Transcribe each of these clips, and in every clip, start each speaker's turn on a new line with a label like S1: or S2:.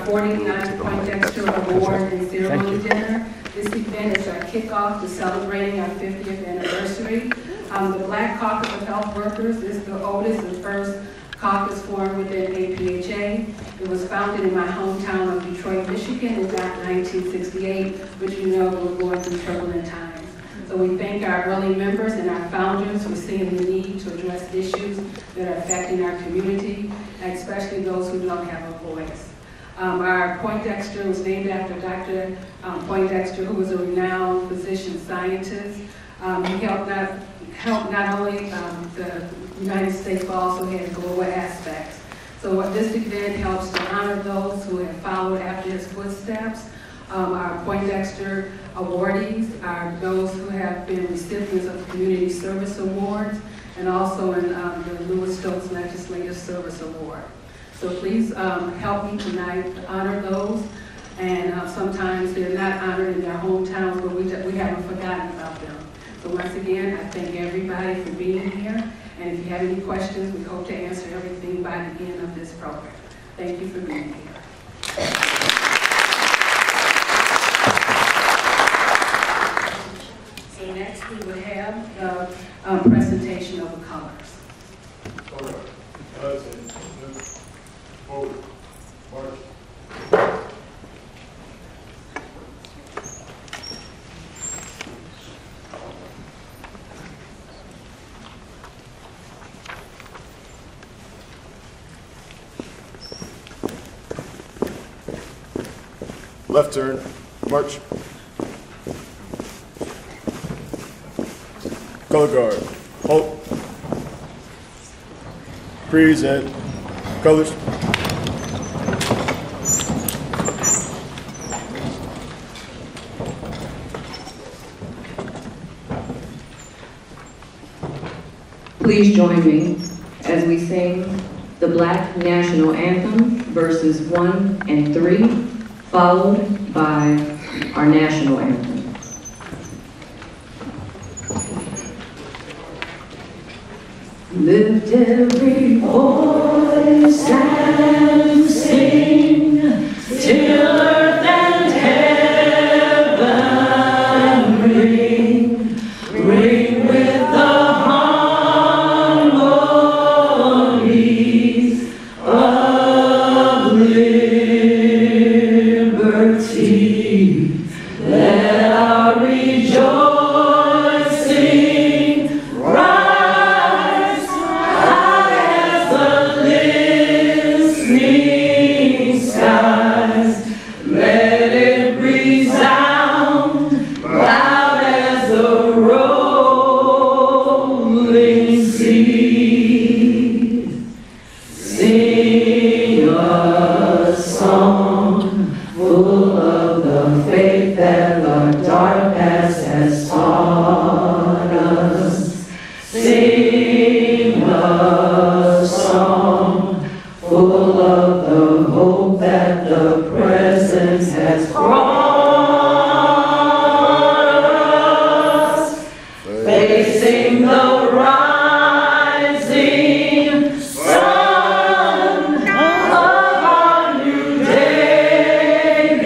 S1: 49th Poindexter Award and Ceremony Dinner. This event is our kickoff to celebrating our 50th anniversary. The Black Caucus of Health Workers is the oldest and first caucus formed within APHA. It was founded in my hometown of Detroit, Michigan in 1968, which you know we're going through turbulent times. So we thank our early members and our founders for seeing the need to address issues that are affecting our community, especially those who don't have a voice. Our Poindexter was named after Dr. Poindexter, who was a renowned physician scientist. He helped not only the United States, but also had global aspects. So this event helps to honor those who have followed after his footsteps. Our Poindexter awardees are those who have been recipients of Community Service Awards and also in the Louis Stokes Legislative Service Award. So please help me tonight to honor those. And sometimes they're not honored in their hometowns, but we haven't forgotten about them. So once again, I thank everybody for being here. And if you have any questions, we hope to answer everything by the end of this program. Thank you for being here. So next we will have the presentation of the colors.
S2: All right. Forward. March. Left turn, march. Color guard, halt. Present, colors.
S3: Please join me as we sing the Black National Anthem, verses 1 and 3, followed by our national anthem. Lift every voice and sing till earth and heaven ring, ring with the harmonies of liberty. Let our rejoicing rise high as the listening skies. Let it resound loud as the rolling sea. Sing a song full of the faith that the dark past has taught us. Sing a song full of the hope that the present has brought us. Facing the rising sun of our new day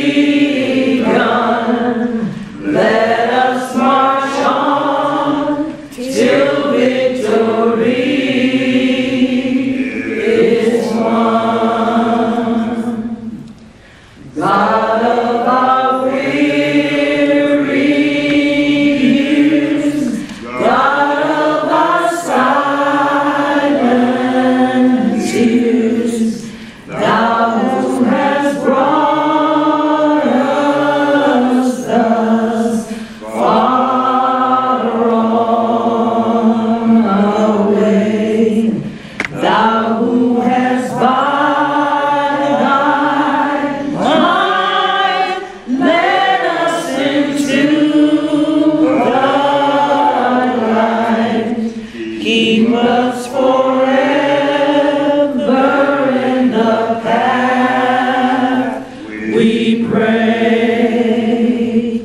S3: begun. Let us march on till victory is won. God of our weary years, God of our silent tears, Thou who hast brought us thus far on our way, Thou who hast by Thy might led us into the light. Keep us forever in the path we pray.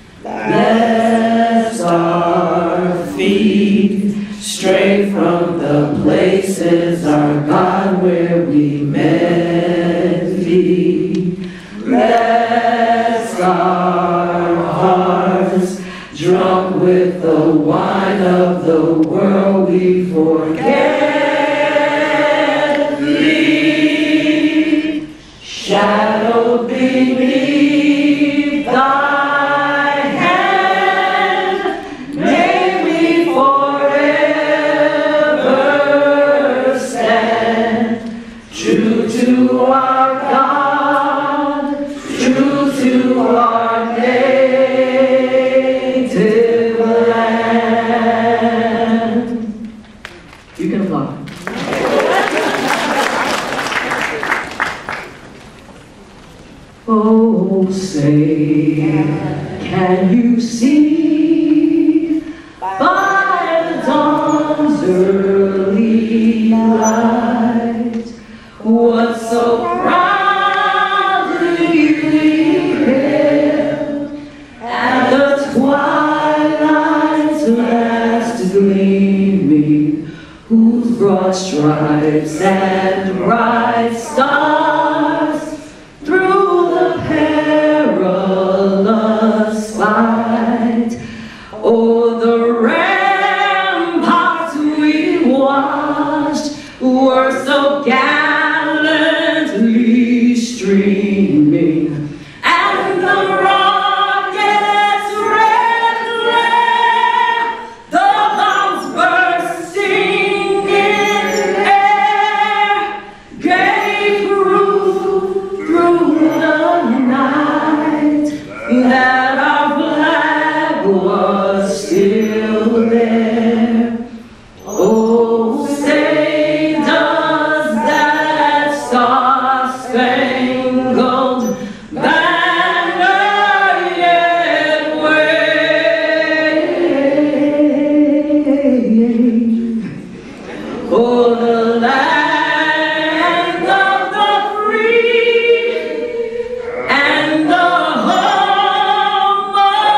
S3: Bless our feet straight from the places, our God, where we met Thee. Drunk with the wine of the world, we forget thee. Shadow beneath thy hand, may we forever stand. True to our God, true to our native land. You can applaud. Oh, say, can you see by the dawn's early light what so proudly we hailed at the twilight's last gleaming, whose broad stripes and bright stars through the perilous fight o'er the ramparts we watched were so gallantly streaming, and the rocket's red glare, the bombs bursting in air, gave proof through the night that our flag was still there. Oh, say does that star-spangled banner yet wave o'er the land of the free and the home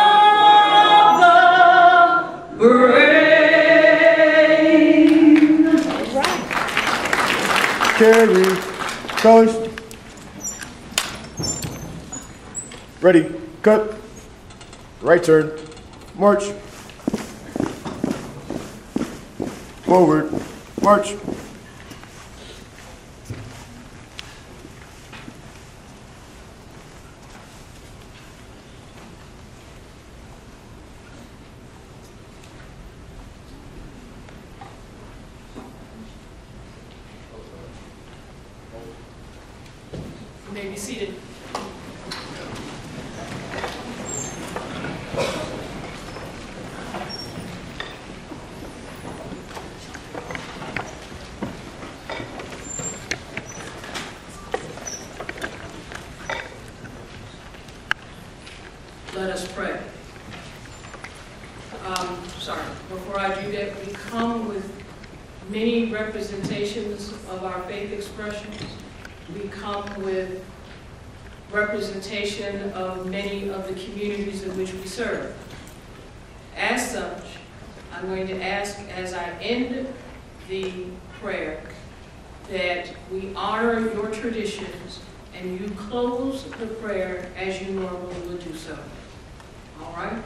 S3: of the brave?
S2: Carry. Colors. Ready. Cut. Right turn. March. Forward. March.
S1: You may be seated. Let us pray. Before I do that, we come with many representations of our faith expressions. We come with representation of many of the communities in which we serve. As such, I'm going to ask, as I end the prayer, that we honor your traditions and you close the prayer as you normally would do so. All right?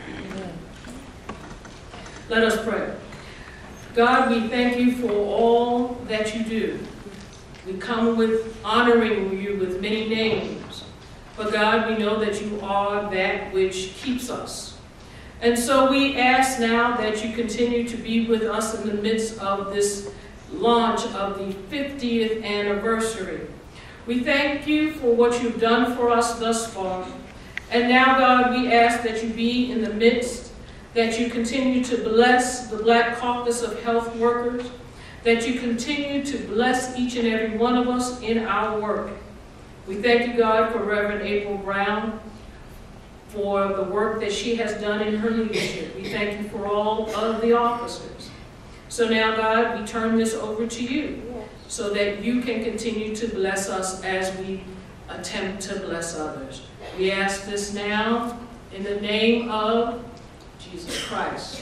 S1: Let us pray. God, we thank you for all that you do. We come with honoring you with many names. But God, we know that you are that which keeps us. And so we ask now that you continue to be with us in the midst of this launch of the 50th anniversary. We thank you for what you've done for us thus far. And now, God, we ask that you be in the midst, that you continue to bless the Black Caucus of Health Workers, that you continue to bless each and every one of us in our work. We thank you, God, for Reverend April Brown, for the work that she has done in her leadership. We thank you for all of the officers. So now, God, we turn this over to you so that you can continue to bless us as we attempt to bless others. We ask this now in the name of Jesus Christ.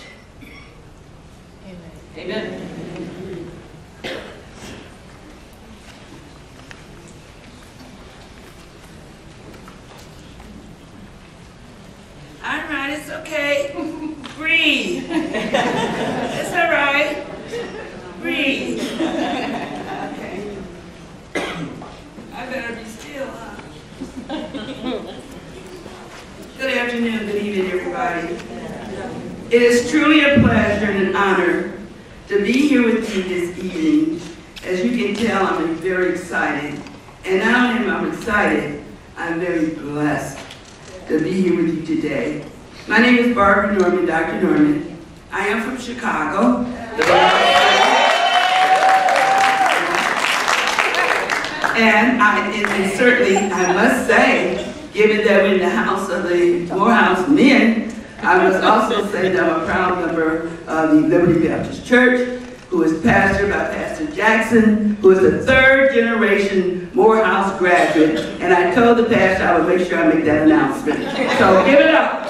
S1: Amen. Amen.
S4: All right, it's okay. breathe. It's all right. Breathe. Okay. I better be still, huh? Good afternoon, good evening, everybody. It is truly a pleasure and an honor to be here with you this evening. As you can tell, I'm very excited. And not only am I excited, I'm very blessed to be here with you today. My name is Barbara Norman, Dr. Norman. I am from Chicago. And certainly, I must say, given that we're in the house of the Morehouse men, I must also say that I'm a proud member of the Liberty Baptist Church, who is pastored by Pastor Jackson, who is a third-generation Morehouse graduate. And I told the pastor I would make sure I make that announcement. So give it up.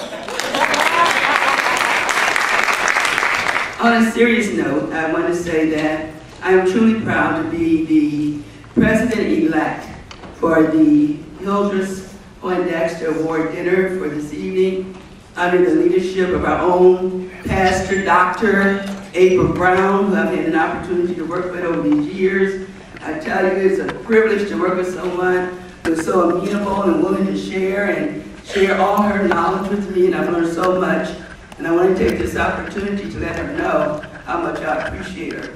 S4: On a serious note, I want to say that I am truly proud to be the president-elect for the Hildreth Poindexter Award dinner for this evening, under the leadership of our own pastor, Dr. April Brown, who I've had an opportunity to work with over these years. I tell you, it's a privilege to work with someone who's so amenable and willing to share all her knowledge with me, and I've learned so much. And I want to take this opportunity to let her know how much I appreciate her.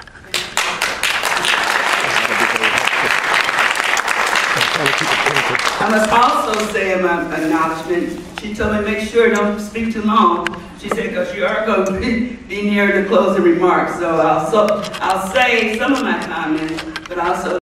S4: I must also say in my acknowledgement, she told me to make sure don't speak too long. She said, because you are going to be near the closing remarks. So I'll say some of my comments, but also